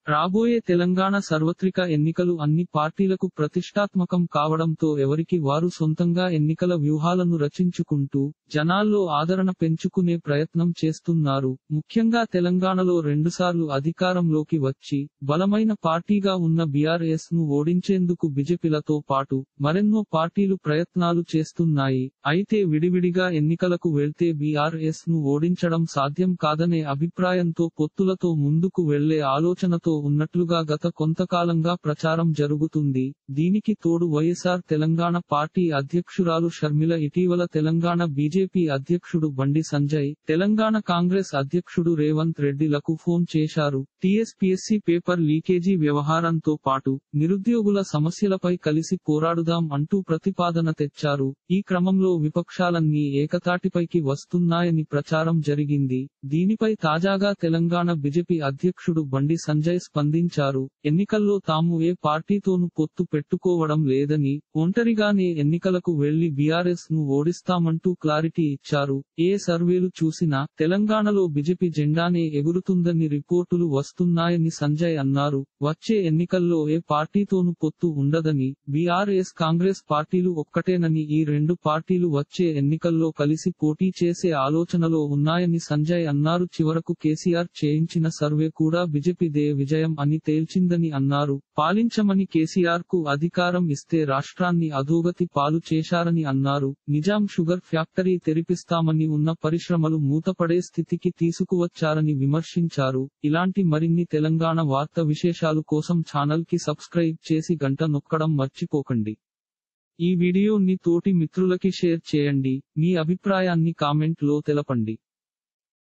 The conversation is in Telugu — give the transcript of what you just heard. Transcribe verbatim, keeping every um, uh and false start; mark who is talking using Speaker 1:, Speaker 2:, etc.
Speaker 1: రాబోయే తెలంగాణ సార్వత్రిక ఎన్నికలు అన్ని పార్టీలకు ప్రతిష్టాత్మకం కావడంతో ఎవరికి వారు సొంతంగా ఎన్నికల వ్యూహాలను రచించుకుంటూ జనాల్లో ఆదరణ పెంచుకునే ప్రయత్నం చేస్తున్నారు. ముఖ్యంగా తెలంగాణలో రెండుసార్లు అధికారంలోకి వచ్చి బలమైన పార్టీగా ఉన్న బీఆర్ఎస్ ను ఓడించేందుకు బీజేపీలతో పాటు మరెన్నో పార్టీలు ప్రయత్నాలు చేస్తున్నాయి. అయితే విడివిడిగా ఎన్నికలకు వెళ్తే బీఆర్ఎస్ ను ఓడించడం సాధ్యం కాదనే అభిప్రాయంతో పొత్తులతో ముందుకు వెళ్లే ఆలోచనతో ఉన్నట్లుగా గత కొంతకాలంగా ప్రచారం జరుగుతుంది. దీనికి తోడు వైఎస్ఆర్ తెలంగాణ పార్టీ అధ్యక్షురాలు షర్మిల ఇటీవల తెలంగాణ బీజేపీ అధ్యక్షుడు బండి సంజయ్, తెలంగాణ కాంగ్రెస్ అధ్యక్షుడు రేవంత్ రెడ్డిలకు ఫోన్ చేశారు. టీఎస్పీఎస్సీ పేపర్ లీకేజీ వ్యవహారంతో పాటు నిరుద్యోగుల సమస్యలపై కలిసి పోరాడుదాం అంటూ ప్రతిపాదన తెచ్చారు. ఈ క్రమంలో విపక్షాలన్నీ ఏకతాటిపైకి వస్తున్నాయని ప్రచారం జరిగింది. దీనిపై తాజాగా తెలంగాణ బీజేపీ అధ్యక్షుడు బండి సంజయ్ స్పందించారు. ఎన్నికల్లో తాము ఏ పార్టీతోనూ పొత్తు పెట్టుకోవడం లేదని, ఒంటరిగానే ఎన్నికలకు వెళ్లి బీఆర్ఎస్ ను ఓడిస్తామంటూ క్లారిటీ ఇచ్చారు. ఏ సర్వేలు చూసినా తెలంగాణలో బీజేపీ జెండానే ఎగురుతుందని రిపోర్టులు వస్తున్నాయని సంజయ్ అన్నారు. వచ్చే ఎన్నికల్లో ఏ పార్టీతోనూ పొత్తు ఉండదని, బీఆర్ఎస్ కాంగ్రెస్ పార్టీలు ఒక్కటేనని, ఈ రెండు పార్టీలు వచ్చే ఎన్నికల్లో కలిసి పోటీ చేసే ఆలోచనలో ఉన్నాయని సంజయ్ అన్నారు. చివరకు కేసీఆర్ చేయించిన సర్వే కూడా బీజేపీదే విజయం అని తేల్చిందని అన్నారు. పాలించమని కేసీఆర్ కు అధికారం ఇస్తే రాష్ట్రాన్ని అధోగతి పాలు చేశారని అన్నారు. నిజాం షుగర్ ఫ్యాక్టరీ తెరిపిస్తామని ఉన్న పరిశ్రమలు మూతపడే స్థితికి తీసుకువచ్చారని విమర్శించారు. ఇలాంటి మరిన్ని తెలంగాణ వార్త విశేషాలు కోసం ఛానల్ కి సబ్స్క్రైబ్ చేసి గంట నొక్కడం మర్చిపోకండి. ఈ వీడియోని తోటి మిత్రులకి షేర్ చేయండి. మీ అభిప్రాయాన్ని కామెంట్ లో తెలపండి.